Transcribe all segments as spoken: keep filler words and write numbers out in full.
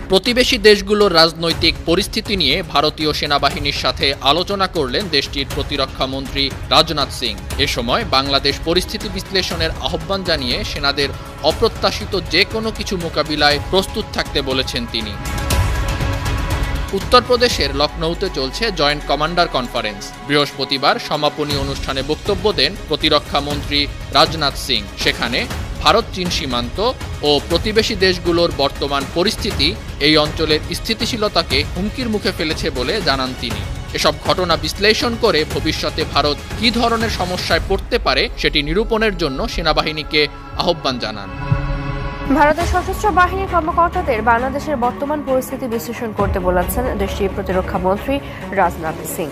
প্রতিবেশী দেশগুলোর রাজনৈতিক পরিস্থিতি নিয়ে ভারতীয় সেনাবাহিনীর সাথে আলোচনা করলেন দেশটির প্রতিরক্ষা মন্ত্রী রাজনাথ সিং। এ সময় বাংলাদেশ পরিস্থিতি বিশ্লেষণের আহ্বান জানিয়ে সেনাদের অপ্রত্যাশিত যে কোনো কিছু মোকাবিলায় প্রস্তুত থাকতে বলেছেন তিনি। উত্তরপ্রদেশের লখনৌতে চলছে জয়েন্ট কমান্ডার কনফারেন্স। বৃহস্পতিবার সমাপনী অনুষ্ঠানে বক্তব্য দেন প্রতিরক্ষা মন্ত্রী রাজনাথ সিং। সেখানে ভারত চীন সীমান্ত ও প্রতিবেশী দেশগুলোর বর্তমান পরিস্থিতি এই অঞ্চলের স্থিতিশীলতাকে হুমকির মুখে ফেলেছে বলে জানান তিনি। এসব ঘটনা বিশ্লেষণ করে ভবিষ্যতে ভারত কী ধরনের সমস্যায় পড়তে পারে সেটি নিরূপণের জন্য সেনাবাহিনীকে আহ্বান জানান। ভারতের সশস্ত্র বাহিনীর কর্মকর্তাদের বাংলাদেশের বর্তমান পরিস্থিতি বিশ্লেষণ করতে বলেছেন দেশটির প্রতিরক্ষা মন্ত্রী রাজনাথ সিং।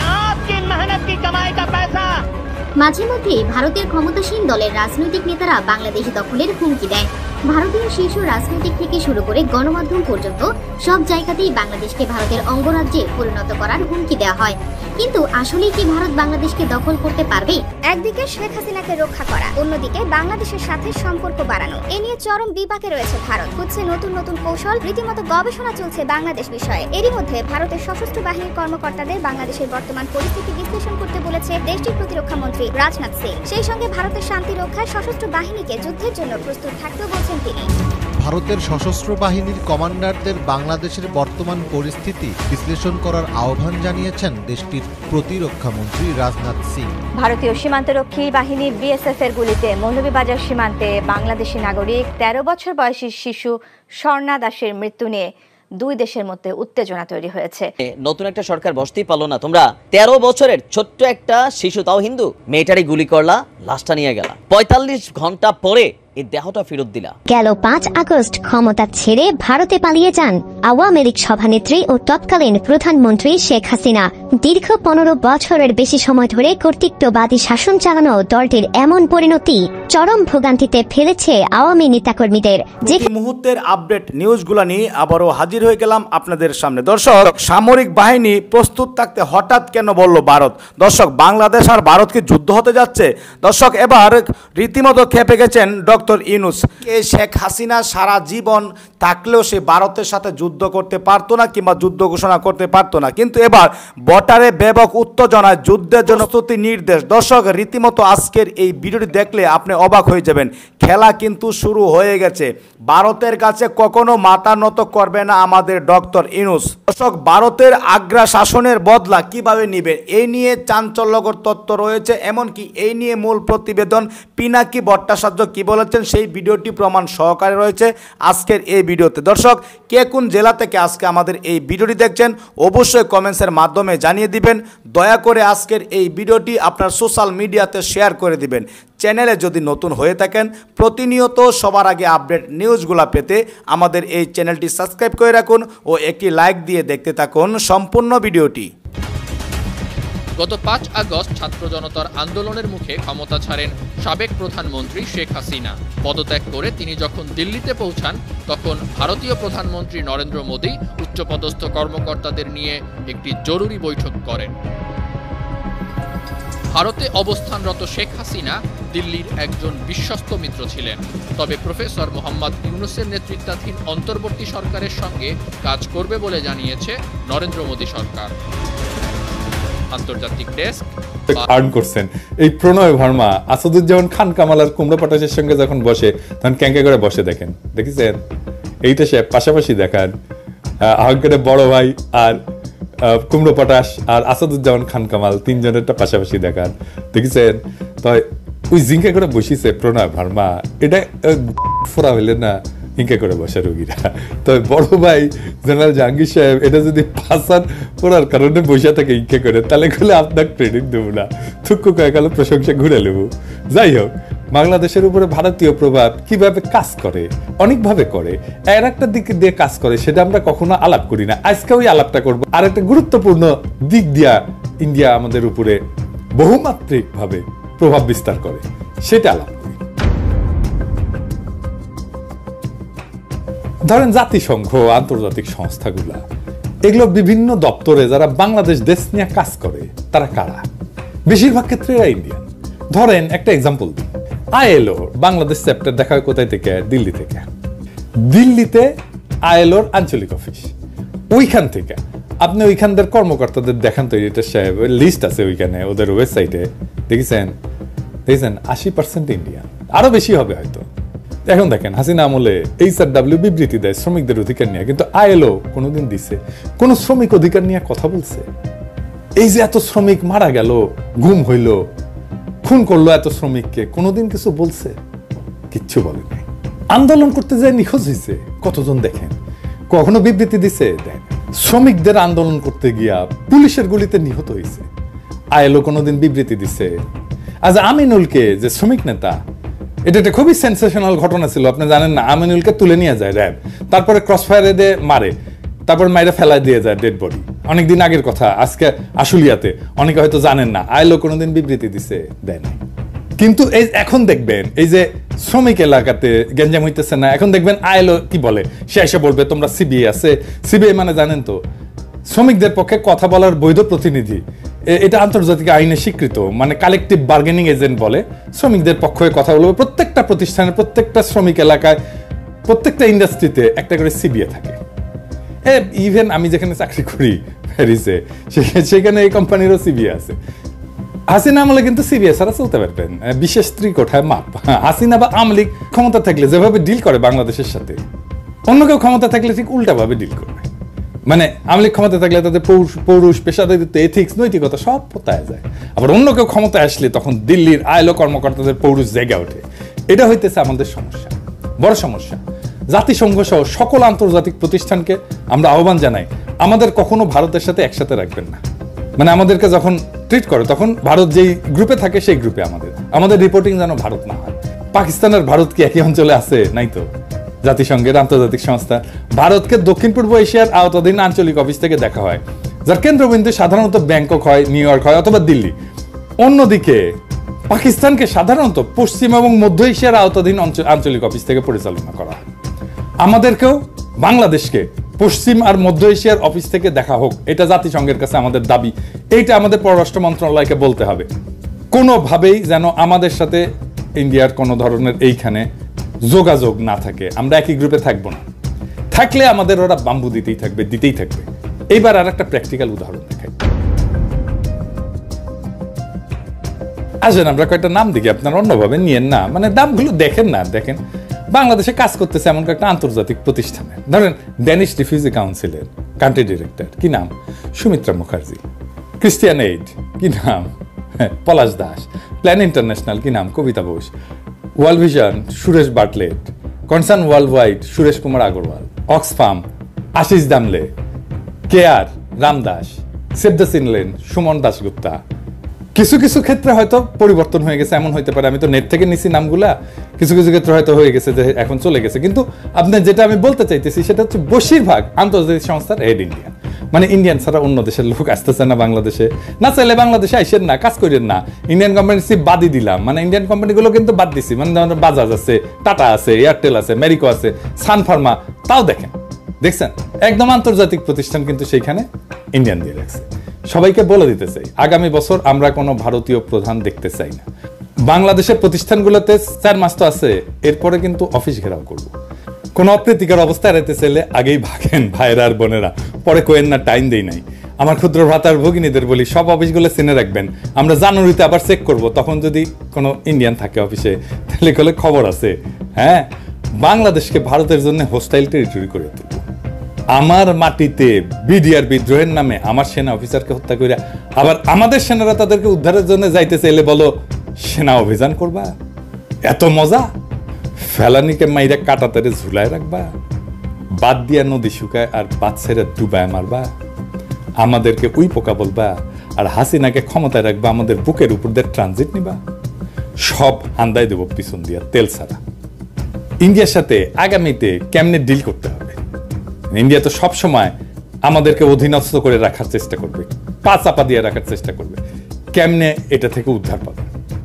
মাঝে মধ্যে ভারতের ক্ষমতাসীন দলের রাজনৈতিক নেতারা বাংলাদেশ দখলের হুমকি দেয়। ভারতীয় শীর্ষ রাজনৈতিক থেকে শুরু করে গণমাধ্যম পর্যন্ত সব জায়গাতেই বাংলাদেশকে ভারতের অঙ্গরাজ্যে পরিণত করার হুমকি দেওয়া হয়। কিন্তু আসলে কি ভারত বাংলাদেশকে দখল করতে পারবে? একদিকে শেখ হাসিনাকে রক্ষা করা, অন্যদিকে বাংলাদেশের সাথে সম্পর্ক বাড়ানো, এ নিয়ে চরম বিপাকে রয়েছে ভারত। হচ্ছে নতুন নতুন কৌশল, রীতিমতো গবেষণা চলছে বাংলাদেশ বিষয়ে। এরই মধ্যে ভারতের সশস্ত্র বাহিনীর কর্মকর্তাদের বাংলাদেশের বর্তমান পরিস্থিতি বিশ্লেষণ করতে বলেছে দেশটির প্রতিরক্ষা মন্ত্রী রাজনাথ সিং। সেই সঙ্গে ভারতের শান্তি রক্ষায় সশস্ত্র বাহিনীকে যুদ্ধের জন্য প্রস্তুত থাকতেও বলছেন তিনি। ভারতের সশস্ত্র বাহিনীর কমান্ডারদের বাংলাদেশের বর্তমান পরিস্থিতি বিশ্লেষণ করার আহ্বান জানিয়েছেন দেশটির প্রতিরক্ষা মন্ত্রী রাজনাথ সিং। ভারতীয় সীমান্তরক্ষী বাহিনী বিএসএফ এর গুলিতে মৌলভীবাজার সীমান্তে বাংলাদেশি নাগরিক তেরো বছর বয়সী শিশু স্বর্ণা দাসের মৃত্যু নিয়ে দুই দেশের মধ্যে উত্তেজনা তৈরি হয়েছে। নতুন একটা সরকার বসতেই পারলো না তোমরা। তেরো বছরের ছোট্ট একটা শিশু, তাও হিন্দু, মেয়েটারই গুলি করলা, লাশটা নিয়ে গেলা। পঁয়তাল্লিশ ঘন্টা পরে এই দেহটা ফেরত দিলা। গেল পাঁচ আগস্ট ক্ষমতা ছেড়ে ভারতে পালিয়ে যান আওয়ামী লীগ সভানেত্রী ও তৎকালীন প্রধানমন্ত্রী শেখ হাসিনা। দীর্ঘ পনেরো বছরের বেশি সময় ধরে কর্তৃত্ববাদী শাসন চালানো দলটির এমন পরিণতি চরম ভোগান্তিতে ফেলেছে আওয়ামী নেতাকর্মীদের। যে মুহূর্তের আপডেট নিউজগুলো নিয়ে আবারও হাজির হয়ে গেলাম আপনাদের সামনে। দর্শক, সামরিক বাহিনী প্রস্তুত থাকতে হঠাৎ কেন বলল ভারত? দর্শক, বাংলাদেশ আর ভারতকে যুদ্ধ হতে যাচ্ছে। দর্শক, এবার রীতিমতো খেপে গেছেন ডক্টর ইউনূস। এই শেখ হাসিনা সারা জীবন থাকলেও সে ভারতের সাথে যুদ্ধ করতে পারতো না কিংবা যুদ্ধ ঘোষণা করতে পারতো না, কিন্তু এবার বর্ডারে ব্যাপক উত্তেজনায় যুদ্ধের জন্য প্রস্তুতি নির্দেশ। দর্শক, রীতিমতো আজকের এই ভিডিওটি দেখলে আপনি অবাক হয়ে যাবেন। খেলা কিন্তু শুরু হয়ে গেছে। ভারতের কাছে কখনো মাথা নত করবে না আমাদের ডক্টর ইউনূস। দর্শক, ভারতের আগ্রা শাসনের বদলা কিভাবে নেবেন এই নিয়ে চাঞ্চল্যকর তথ্য রয়েছে। এমনকি এই নিয়ে মূল প্রতিবেদন পিনাকি ভট্টাচার্য কি বলেছেন সেই ভিডিওটি প্রমাণ সহকারে রয়েছে আজকের এই ভিডিওতে। দর্শক, কে কোন জেলা থেকে আজকে আমাদের এই ভিডিওটি দেখছেন অবশ্যই কমেন্টসের মাধ্যমে জানিয়ে দিবেন। দয়া করে আজকের এই ভিডিওটি আপনার সোশ্যাল মিডিয়াতে শেয়ার করে দিবেন। চ্যানেলে যদি নতুন হয়ে থাকেন প্রতিনিয়ত সবার আগে আপডেট নিউজগুলো পেতে আমাদের এই চ্যানেলটি সাবস্ক্রাইব করে রাখুন ও একটি লাইক দিয়ে দেখতে থাকুন সম্পূর্ণ ভিডিওটি। গত পাঁচ আগস্ট ছাত্র জনতার আন্দোলনের মুখে ক্ষমতা ছাড়েন সাবেক প্রধানমন্ত্রী শেখ হাসিনা। পদত্যাগ করে তিনি যখন দিল্লিতে পৌঁছান তখন ভারতীয় প্রধানমন্ত্রী নরেন্দ্র মোদী উচ্চপদস্থ কর্মকর্তাদের নিয়ে একটি জরুরি বৈঠক করেন। ভারতে অবস্থানরত শেখ হাসিনা দিল্লির একজন বিশ্বস্ত মিত্র ছিলেন। তবে প্রফেসর মোহাম্মদ ইউনূসের নেতৃত্বাধীন অন্তর্বর্তী সরকারের সঙ্গে কাজ করবে বলে জানিয়েছে নরেন্দ্র মোদী সরকার। আন্তর্জাতিক ডেস্ক আর্ন করছেন এই প্রণয় ভার্মা আসাদুজ্জামান খান কামাল আর কুমড়ো পটাশের সঙ্গে যখন বসে তখন ক্যাঙ্কে করে বসে দেখেন, দেখেছেন? এইটা সে পাশাপাশি দেখান আহ্বানে বড় ভাই আর কুমড়ো পটাশ আর আসাদুজ্জামান খান কামাল তিনজনেরটা পাশাপাশি দেখান, দেখেছেন? তো ওই জিঙ্কে করে বসিছে প্রণয় ভার্মা। এটা ফোরা হইলে না হিংকে করে বসে রোগীরা। তো বড় ভাই জেনারেল জাহাঙ্গীর সাহেব এটা যদি পাসার পড়ার কারণে বসে থাকে হিংকে করে, তাহলে খুলে আপনার ক্রেডিট দেবো না, থুক্কু কয়ে গেল প্রশংসা ঘুরে নেব। যাই হোক, বাংলাদেশের উপরে ভারতীয় প্রভাব কিভাবে কাজ করে, অনেকভাবে করে, এর একটা দিক দিয়ে কাজ করে, সেটা আমরা কখনো আলাপ করি না। আজকে ওই আলাপটা করবো। আর একটা গুরুত্বপূর্ণ দিক দিয়া ইন্ডিয়া আমাদের উপরে বহুমাত্রিক ভাবে প্রভাব বিস্তার করে, সেটা আলাপ করি। ধরেন জাতিসংঘ, আন্তর্জাতিক সংস্থাগুলা, এগুলো বিভিন্ন দপ্তরে যারা বাংলাদেশ দেশ নিয়ে কাজ করে তারা কারা? বেশিরভাগ ক্ষেত্রে এরা ইন্ডিয়ান। ধরেন একটা এক্সাম্পল দিই, আইএলও বাংলাদেশ চ্যাপ্টার দেখা হয় কোথায় থেকে? দিল্লি থেকে। দিল্লিতে আইএলওর আঞ্চলিক অফিস, ওইখান থেকে আপনি ওইখানদের কর্মকর্তাদের দেখান তো, এটা সাহেব লিস্ট আছে ওইখানে ওদের ওয়েবসাইটে, দেখেছেন দেখেছেন আশি পার্সেন্ট ইন্ডিয়ান, আরো বেশি হবে হয়তো। এখন দেখেন হাসিনা আমলে এইচ আর ডাব্লিউ বিবৃতি দেয় শ্রমিকদের অধিকার নিয়ে, কিন্তু আইএলও কোনোদিন দিছে কোন শ্রমিক অধিকার নিয়ে কথা বলছে? এই যে এত শ্রমিক মারা গেল, গুম হইল, খুন করলো এত শ্রমিককে, কোনোদিন কিছু বলছে? কিচ্ছু বলে নাই। আন্দোলন করতে যায় নিখোঁজ হয়েছে কতজন দেখেন, কখনো বিবৃতি দিছে? দেন। শ্রমিকদের আন্দোলন করতে গিয়া পুলিশের গুলিতে নিহত হয়েছে, আইএলও কোনোদিন বিবৃতি দিছে? আজ আমিনুলকে যে শ্রমিক নেতা, এটা একটা খুবই সেন্সেশনাল ঘটনা ছিল, আপনি জানেন না? আমিনুলকে তুলে নিয়ে যায় র্যাব, তারপরে ক্রস ফায়ারে দিয়ে মারে, তারপর মাইরে ফেলায় দিয়ে যায় ডেড বডি। অনেকদিন আগের কথা, আজকে আশুলিয়াতে, অনেকে হয়তো জানেন না। আইএলও কোনোদিন বিবৃতি দিছে? দেয় না। কিন্তু এই এখন দেখবেন এই যে শ্রমিক এলাকাতে গেঞ্জাম হইতেছে না, এখন দেখবেন আইএলও কি বলে, সে এসে বলবে তোমরা সিবিআই আছে। সিবিআই মানে জানেন তো, শ্রমিকদের পক্ষে কথা বলার বৈধ প্রতিনিধি, এটা আন্তর্জাতিক আইনে স্বীকৃত, মানে কালেকটিভ বার্গেনিং এজেন্ট বলে। শ্রমিকদের পক্ষে কথা বলবে, প্রত্যেকটা প্রতিষ্ঠানে, প্রত্যেকটা শ্রমিক এলাকায়, প্রত্যেকটা ইন্ডাস্ট্রিতে একটা করে সিবিআই থাকে। ইভেন আমি যেখানে চাকরি করি প্যারিসে, সেখানে এই কোম্পানিরও সিবিআই আছে। হাসিনা আমলে কিন্তু সিবিআই ছাড়া চলতে পারবেন, বিশেষ ত্রিকোঠায় মাপ। হাসিনা বা আওয়ামী লীগ ক্ষমতা থাকলে যেভাবে ডিল করে বাংলাদেশের সাথে, অন্য কেউ ক্ষমতা থাকলে ঠিক উল্টাভাবে ডিল করবে। মানে আওয়ামী লীগ ক্ষমতা থাকলে তাদের পৌরুষ, পেশাদারিত্ব, এথিক্স, নৈতিকতা সব পোতায় যায়। আবার অন্য কেউ ক্ষমতায় আসলে তখন দিল্লির আইএলও কর্মকর্তাদের পৌরুষ জেগে ওঠে। এটা হইতেছে আমাদের সমস্যা, বড় সমস্যা। জাতিসংঘ সহ সকল আন্তর্জাতিক প্রতিষ্ঠানকে আমরা আহ্বান জানাই, আমাদের কখনো ভারতের সাথে একসাথে রাখবেন না। মানে আমাদেরকে যখন ট্রিট করে, তখন ভারত যেই গ্রুপে থাকে সেই গ্রুপে আমাদের আমাদের রিপোর্টিং যেন ভারত না হয়। পাকিস্তানের ভারত কি একই অঞ্চলে আছে? নাই তো। জাতিসংঘের আন্তর্জাতিক সংস্থা ভারতকে দক্ষিণ পূর্ব এশিয়ার আওতাধীন আঞ্চলিক অফিস থেকে দেখা হয়, যার কেন্দ্রবিন্দু সাধারণত ব্যাংকক হয়, নিউ ইয়র্ক হয় অথবা দিল্লি। অন্যদিকে পাকিস্তানকে সাধারণত পশ্চিম এবং মধ্য এশিয়ার আওতাধীন আঞ্চলিক অফিস থেকে পরিচালনা করা হয়। আমাদেরকেও বাংলাদেশকে পশ্চিম আর মধ্য এশিয়ার অফিস থেকে দেখা হোক, এটা জাতিসংঘের কাছে আমাদের দাবি। এইটা আমাদের পররাষ্ট্র মন্ত্রণালয়কে বলতে হবে। কোনোভাবেই যেন আমাদের সাথে ইন্ডিয়ার কোনো ধরনের এইখানে যোগাযোগ না থাকে, আমরা একই গ্রুপে থাকবো না। থাকলে আমাদের ওরা বাম্বু দিতেই থাকবে, দিতেই থাকবে। এইবার আর একটা প্র্যাকটিক্যাল উদাহরণ দেখাই। আসেন আমরা কয়েকটা নাম দেখি, আপনারা অন্যভাবে নিয়েন না, মানে দামগুলো দেখেন না। দেখেন বাংলাদেশে কাজ করতেছে এমন একটা আন্তর্জাতিক প্রতিষ্ঠানে, ধরেন ড্যানিশ রিফিউজি কাউন্সিলের কান্ট্রি ডিরেক্টর, কি নাম? সুমিত্রা মুখার্জি। ক্রিস্টিয়ান এইড, কি নাম? পলাশ দাস। প্ল্যান ইন্টারন্যাশনাল, কি নাম? Kabita Bose. World Vision, Suresh Bartlett. Concern Worldwide, Suresh Kumar Agarwal. Oxfam, Ashish Damle. CARE, Ramdas. Save the Children, Suman Dasgupta. কিছু কিছু ক্ষেত্রে হয়তো পরিবর্তন হয়ে গেছে, এমন হইতে পারে, আমি তো নেট থেকে নিছি নামগুলা, কিছু কিছু ক্ষেত্রে হয়তো হয়ে গেছে যে এখন চলে গেছে। কিন্তু আপনি যেটা আমি বলতে চাইতেছি সেটা হচ্ছে বেশিরভাগ আন্তর্জাতিক সংস্থার হেড ইন্ডিয়ান। মানে ইন্ডিয়ান ছাড়া অন্য দেশের লোক আসতেছে না বাংলাদেশে, না চাইলে বাংলাদেশে আইসেন না, কাজ করেন না। ইন্ডিয়ান কোম্পানি বাদই দিলাম, মানে ইন্ডিয়ান কোম্পানিগুলো কিন্তু বাদ দিছি, মানে যেমন বাজাজ আছে, টাটা আছে, এয়ারটেল আছে, মেরিকো আছে, সান ফার্মা, তাও দেখেন, দেখছেন একদম আন্তর্জাতিক প্রতিষ্ঠান কিন্তু সেইখানে ইন্ডিয়ান দিয়ে রাখছে। সবাইকে বলে দিতে চাই, আগামী বছর আমরা কোনো ভারতীয় প্রধান দেখতে চাই না। বাংলাদেশের প্রতিষ্ঠানগুলোতে চার মাস তো আছে, এরপরে কিন্তু অফিস ঘেরাও করব। কোন অপ্রীতিকর অবস্থা এড়াতে চাইলে আগেই ভাগেন ভাইরা আর বোনেরা, পরে কোয়েন না, টাইম দেই নাই। আমার ক্ষুদ্র ভ্রাতার ভগিনীদের বলি, সব অফিসগুলো চিনে রাখবেন। আমরা জানুয়ারিতে আবার চেক করব, তখন যদি কোনো ইন্ডিয়ান থাকে অফিসে তাহলে কলে খবর আছে। হ্যাঁ, বাংলাদেশকে ভারতের জন্য হোস্টাইল টেরিটরি করে তুলব। আমার মাটিতে বিডিআর বিদ্রোহের নামে আমার সেনা অফিসারকে হত্যা করে আবার আমাদের সেনারা তাদেরকে উদ্ধারের জন্য যাইতে চাইলে বলো সেনা অভিযান করবা? এত মজা? ফেলানিকে মাইরা কাটাতারে ঝুলায় রাখবা? বাদ দিয়া নদী শুকায় আর বাদ ছেড়ে ডুবায় মারবা? আমাদেরকে উই পোকা বলবা আর হাসিনাকে ক্ষমতায় রাখবা, আমাদের বুকের উপর দিয়ে ট্রানজিট নিবা? সব হান্দাই দেব পিছন দিয়া, তেল ছাড়া। ইন্ডিয়ার সাথে আগামীতে কেমনে ডিল করতে হবে? ইন্ডিয়া তো সবসময় আমাদেরকে অধীনস্থ করে রাখার চেষ্টা করবে, পা চাপা দিয়ে রাখার চেষ্টা করবে। কেমনে এটা থেকে উদ্ধার পাবে?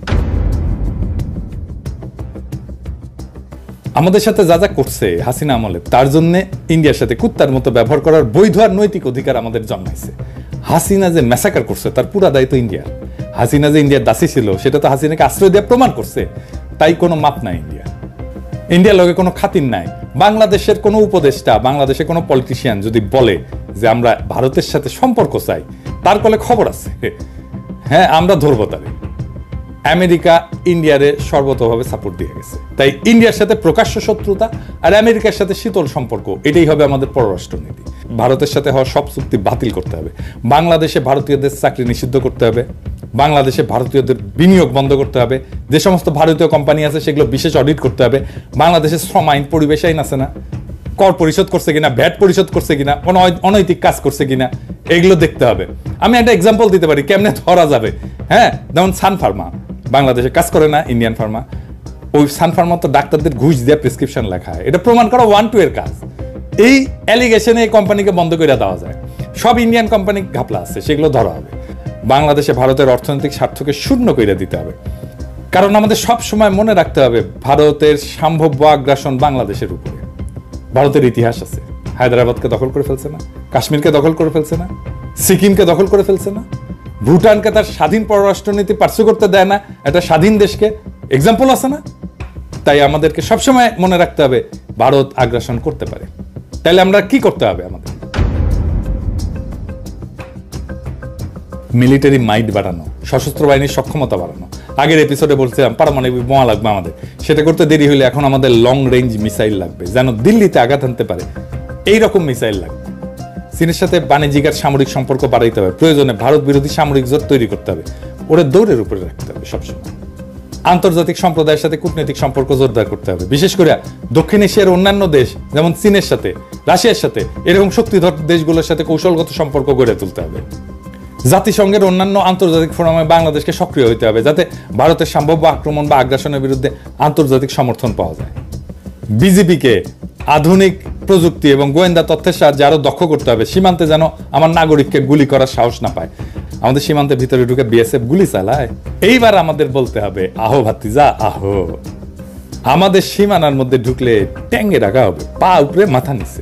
আমাদের সাথে যা যা করছে হাসিনা আমলে, তার জন্য ইন্ডিয়ার সাথে কুত্তার মতো ব্যবহার করার বৈধ আর নৈতিক অধিকার আমাদের জন্মাইছে। হাসিনা যে ম্যাসাকার করছে তার পুরা দায়িত্ব ইন্ডিয়ার। হাসিনা যে ইন্ডিয়ার দাসী ছিল সেটা তো হাসিনাকে আশ্রয় দিয়ে প্রমাণ করছে, তাই কোনো মাপ নাই ইন্ডিয়া। ইন্ডিয়ার লগে কোনো খাতির নাই। বাংলাদেশের কোনো উপদেষ্টা, বাংলাদেশের কোনো পলিটিশিয়ান যদি বলে যে আমরা ভারতের সাথে সম্পর্ক চাই, তার কলে খবর আছে, হ্যাঁ আমরা ধরবো তারে। আমেরিকা ইন্ডিয়ারে সর্বতভাবে সাপোর্ট দিয়ে গেছে, তাই ইন্ডিয়ার সাথে প্রকাশ্য শত্রুতা আর আমেরিকার সাথে শীতল সম্পর্ক, এটাই হবে আমাদের পররাষ্ট্রনীতি। ভারতের সাথে হওয়া সব চুক্তি বাতিল করতে হবে, বাংলাদেশে ভারতীয়দের চাকরি নিষিদ্ধ করতে হবে, বাংলাদেশে ভারতীয়দের বিনিয়োগ বন্ধ করতে হবে, যে সমস্ত ভারতীয় কোম্পানি আছে সেগুলো বিশেষ অডিট করতে হবে, বাংলাদেশের শ্রম আইন, পরিবেশ আইন আছে না, কর পরিশোধ করছে কিনা, ভ্যাট পরিশোধ করছে কিনা, কোনো অনৈতিক কাজ করছে কিনা, এগুলো দেখতে হবে। আমি একটা এক্সাম্পল দিতে পারি কেমনে ধরা যাবে। হ্যাঁ, যেমন সান ফার্মা বাংলাদেশে কাজ করে না, ইন্ডিয়ান ফার্মা, ওই সান ফার্মা তো ডাক্তারদের ঘুষ দিয়ে প্রেসক্রিপশন লেখা হয়, এটা প্রমাণ করা ওয়ান টু এর কাজ। এই অ্যালিগেশনে এই কোম্পানিকে বন্ধ করে দেওয়া যায়, সব ইন্ডিয়ান কোম্পানি ঘাপলা আছে, সেগুলো ধরা হবে। বাংলাদেশে ভারতের অর্থনৈতিক স্বার্থকে শূন্য করে দিতে হবে, কারণ আমাদের সব সময় মনে রাখতে হবে ভারতের সম্ভাব্য আগ্রাসন বাংলাদেশের উপরে। ভারতের ইতিহাস আছে, হায়দ্রাবাদকে দখল করে ফেলছে না, কাশ্মীরকে দখল করে ফেলছে না, সিকিমকে দখল করে ফেলছে না, ভুটানকে তার স্বাধীন পররাষ্ট্রনীতি পার্সু করতে দেয় না, একটা স্বাধীন দেশকে, এক্সাম্পল আছে না। তাই আমাদেরকে সবসময় মনে রাখতে হবে ভারত আগ্রাসন করতে পারে। তাহলে আমরা কি করতে হবে? আমাদের মিলিটারি মাইট বাড়ানো, সশস্ত্র বাহিনীর সক্ষমতা বাড়ানো। আগের এপিসোডে বলছিলাম পারমাণবিক বোমা লাগবে আমাদের, সেটা করতে দেরি হলে এখন আমাদের লং রেঞ্জ মিসাইল লাগবে, যেন দিল্লিতে আঘাত আনতে পারে এইরকম মিসাইল লাগবে। চীনের সাথে বাণিজ্যিক আর সামরিক সম্পর্ক বাড়াইতে হবে, প্রয়োজনে ভারত বিরোধী সামরিক জোট তৈরি করতে হবে, ওরা দৌড়ের উপরে রাখতে হবে সবসময়। আন্তর্জাতিক সম্প্রদায়ের সাথে কূটনৈতিক সম্পর্ক জোরদার করতে হবে, বিশেষ করে দক্ষিণ এশিয়ার অন্যান্য দেশ যেমন চীনের সাথে, রাশিয়ার সাথে, এরকম শক্তিধর দেশগুলোর সাথে কৌশলগত সম্পর্ক গড়ে তুলতে হবে। জাতিসংঘের অন্যান্য আন্তর্জাতিক ফোরামে বাংলাদেশকে সক্রিয় হতে হবে, যাতে ভারতের সম্ভাব্য আক্রমণ বা আগ্রাসনের বিরুদ্ধে আন্তর্জাতিক সমর্থন পাওয়া যায়। বিজেপিকে আধুনিক প্রযুক্তি এবং গোয়েন্দা তথ্যের সাহায্যে আরো দক্ষ করতে হবে, সীমান্তে যেন আমার নাগরিককে গুলি করার সাহস না পায়। আমাদের সীমান্তের ভিতরে ঢুকে বিএসএফ গুলি চালায়। এইবার আমাদের বলতে হবে আহো ভাতিজা আহো, আমাদের সীমানার মধ্যে ঢুকলে ট্যাঙ্গে রাখা হবে, পা উপরে মাথা নিচে।